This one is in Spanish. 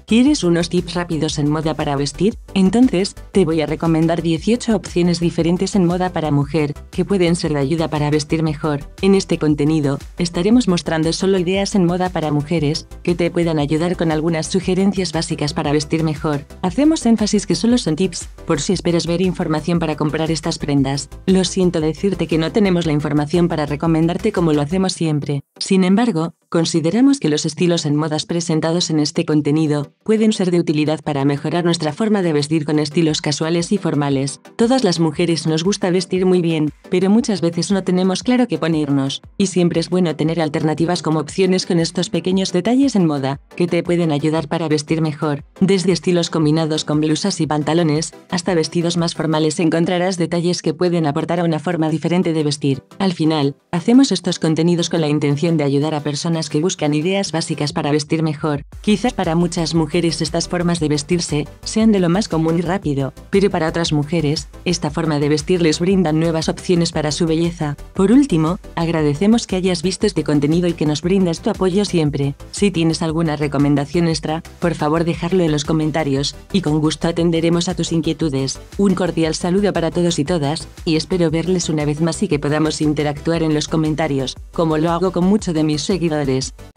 ¿Quieres unos tips rápidos en moda para vestir? Entonces, te voy a recomendar 18 opciones diferentes en moda para mujer, que pueden ser de ayuda para vestir mejor. En este contenido, estaremos mostrando solo ideas en moda para mujeres, que te puedan ayudar con algunas sugerencias básicas para vestir mejor. Hacemos énfasis que solo son tips, por si esperas ver información para comprar estas prendas. Lo siento decirte que no tenemos la información para recomendarte como lo hacemos siempre. Sin embargo, consideramos que los estilos en modas presentados en este contenido pueden ser de utilidad para mejorar nuestra forma de vestir con estilos casuales y formales. Todas las mujeres nos gusta vestir muy bien, pero muchas veces no tenemos claro qué ponernos, y siempre es bueno tener alternativas como opciones con estos pequeños detalles en moda, que te pueden ayudar para vestir mejor. Desde estilos combinados con blusas y pantalones, hasta vestidos más formales encontrarás detalles que pueden aportar a una forma diferente de vestir. Al final, hacemos estos contenidos con la intención de ayudar a personas que buscan ideas básicas para vestir mejor. Quizás para muchas mujeres estas formas de vestirse sean de lo más común y rápido, pero para otras mujeres, esta forma de vestir les brinda nuevas opciones para su belleza. Por último, agradecemos que hayas visto este contenido y que nos brindas tu apoyo siempre. Si tienes alguna recomendación extra, por favor dejarlo en los comentarios, y con gusto atenderemos a tus inquietudes. Un cordial saludo para todos y todas, y espero verles una vez más y que podamos interactuar en los comentarios, como lo hago con muchos de mis seguidores.